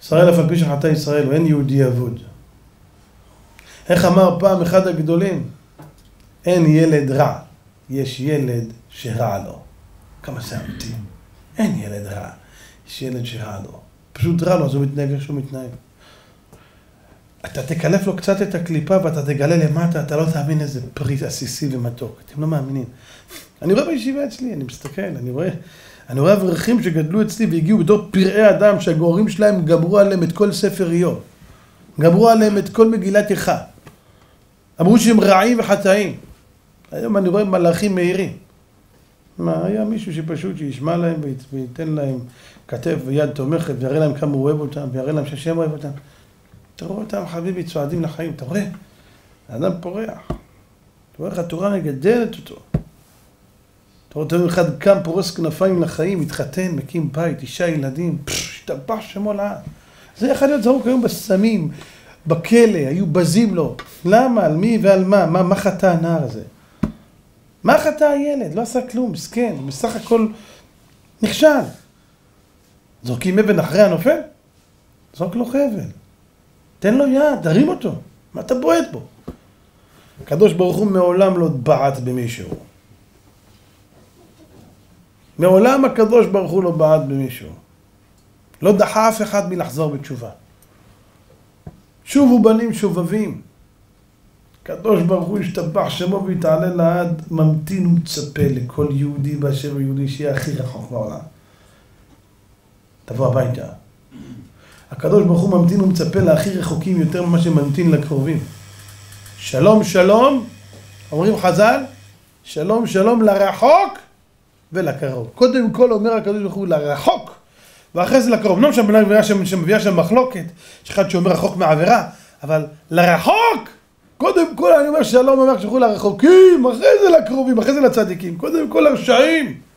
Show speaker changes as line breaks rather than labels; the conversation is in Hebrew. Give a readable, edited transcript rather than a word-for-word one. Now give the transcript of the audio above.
ישראל אף על פי שחטא ישראל, ואין יהודי אבוד. איך אמר פעם אחד הגדולים? אין ילד רע, יש ילד שרע לו. כמה זה אמיתי. אין ילד רע, יש ילד שרע לו. פשוט רע לו, אז הוא מתנהג איך שהוא מתנהג. אתה תקלף לו קצת את הקליפה ואתה תגלה למטה, אתה לא תאמין איזה פרי עסיסי ומתוק. אתם לא מאמינים. אני רואה בישיבה אצלי, אני מסתכל, אני רואה אברכים שגדלו אצלי והגיעו בתור פראי אדם שהגורים שלהם גמרו עליהם את כל ספר איוב. גמרו עליהם את כל מגילת איכה. אמרו שהם רעים וחטאים. היום אני רואה מלאכים מהירים. מה, היה מישהו שפשוט שישמע להם וייתן להם כתף ויד תומכת ויראה להם כמה הוא אוהב אותם ויראה להם שהשם אוהב אותם. אתה רואה אותם חביבי צועדים לחיים, אתה רואה? האדם פורח. אתה רואה איך התורה מגדלת אותו. אתה רואה אותו אחד קם פורס כנפיים לחיים, מתחתן, מקים בית, אישה, ילדים, השתבח שמו לעד. זה יכול להיות זרוק היום בסמים, בכלא, היו בזים לו. למה? על מי ועל מה? מה חטא הנער הזה? מה חטא הילד? לא עשה כלום, מסכן, בסך הכל נכשל. זורקים אבן אחרי הנופל? זורק לו חבל. תן לו יד, תרים אותו. מה אתה בועט בו? הקדוש ברוך הוא מעולם לא בעט במישהו. מעולם הקדוש ברוך הוא לא בעט במישהו. לא דחה אף אחד מלחזור בתשובה. שובו בנים שובבים. הקדוש ברוך הוא ישתבח שמו ויתעלה לעד, ממתין ומצפה לכל יהודי באשר הוא יהודי שיהיה הכי רחוק בעולם. תבוא הביתה. הקדוש ברוך הוא ממתין ומצפה להכי רחוקים יותר ממה שממתין לקרובים. שלום שלום, אומרים חז"ל, שלום שלום לרחוק ולקרוב. קודם כל אומר הקדוש ברוך הוא לרחוק, ואחרי זה לקרוב. לא משנה בנה שמביאה שם מחלוקת, יש אחד שאומר רחוק מעבירה, אבל לרחוק, קודם כל אני אומר שלום, אומר שכו לרחוקים, אחרי זה לקרובים, אחרי זה לצדיקים, קודם כל לרשעים.